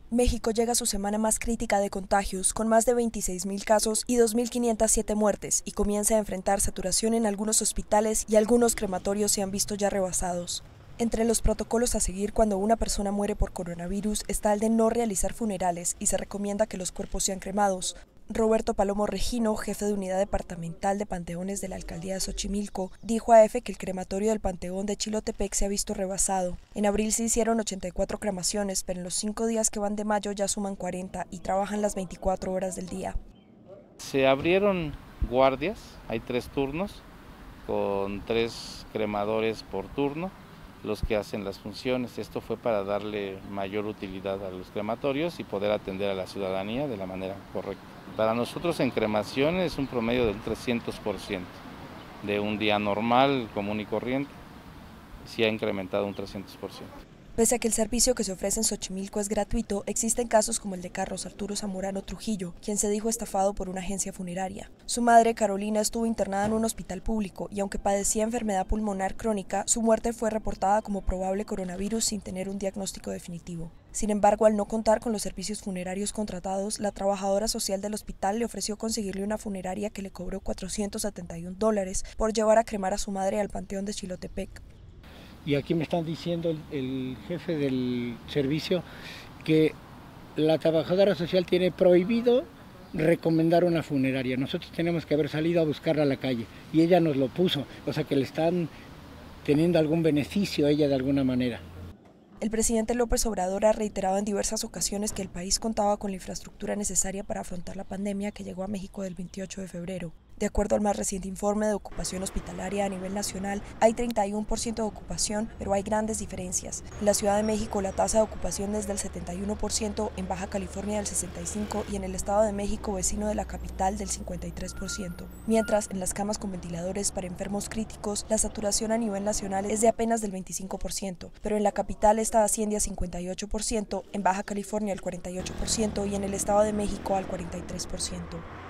México llega a su semana más crítica de contagios, con más de 26.000 casos y 2.507 muertes, y comienza a enfrentar saturación en algunos hospitales y algunos crematorios se han visto ya rebasados. Entre los protocolos a seguir cuando una persona muere por coronavirus está el de no realizar funerales y se recomienda que los cuerpos sean cremados. Roberto Palomo Regino, jefe de unidad departamental de panteones de la alcaldía de Xochimilco, dijo a EFE que el crematorio del Panteón de Chilotepec se ha visto rebasado. En abril se hicieron 84 cremaciones, pero en los 5 días que van de mayo ya suman 40 y trabajan las 24 horas del día. Se abrieron guardias, hay 3 turnos, con 3 cremadores por turno, los que hacen las funciones. Esto fue para darle mayor utilidad a los crematorios y poder atender a la ciudadanía de la manera correcta. Para nosotros en cremación es un promedio del 300% de un día normal, común y corriente, sí ha incrementado un 300%. Pese a que el servicio que se ofrece en Xochimilco es gratuito, existen casos como el de Carlos Arturo Zamorano Trujillo, quien se dijo estafado por una agencia funeraria. Su madre, Carolina, estuvo internada en un hospital público y aunque padecía enfermedad pulmonar crónica, su muerte fue reportada como probable coronavirus sin tener un diagnóstico definitivo. Sin embargo, al no contar con los servicios funerarios contratados, la trabajadora social del hospital le ofreció conseguirle una funeraria que le cobró $471 por llevar a cremar a su madre al Panteón de Chilotepec. Y aquí me están diciendo el jefe del servicio que la trabajadora social tiene prohibido recomendar una funeraria. Nosotros tenemos que haber salido a buscarla a la calle y ella nos lo puso, o sea que le están teniendo algún beneficio a ella de alguna manera. El presidente López Obrador ha reiterado en diversas ocasiones que el país contaba con la infraestructura necesaria para afrontar la pandemia que llegó a México del 28 de febrero. De acuerdo al más reciente informe de ocupación hospitalaria a nivel nacional, hay 31% de ocupación, pero hay grandes diferencias. En la Ciudad de México la tasa de ocupación es del 71%, en Baja California del 65% y en el Estado de México, vecino de la capital, del 53%. Mientras, en las camas con ventiladores para enfermos críticos, la saturación a nivel nacional es de apenas del 25%, pero en la capital esta asciende a 58%, en Baja California al 48% y en el Estado de México al 43%.